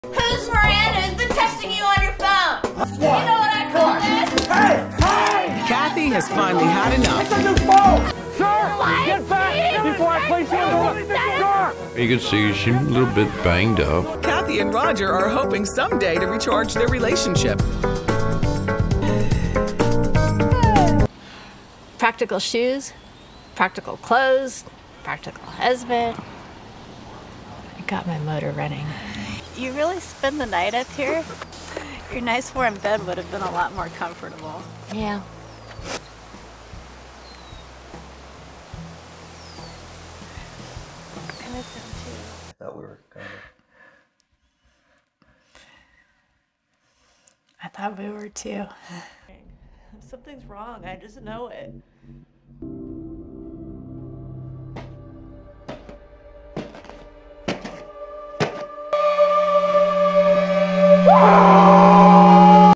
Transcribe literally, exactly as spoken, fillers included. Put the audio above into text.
Who's Miranda? Is the texting you on your phone? What? You know what I call this? Hey! Hey! Kathy has finally had enough. It's a new phone! Sir! Get back before I place you under the door! You can see she's a little bit banged up. Kathy and Roger are hoping someday to recharge their relationship. Practical shoes, practical clothes, practical husband. I got my motor running. You really spend the night up here? Your nice warm bed would have been a lot more comfortable. Yeah. I miss him too. I thought we were kind of... I thought we were too. Something's wrong. I just know it. Ah!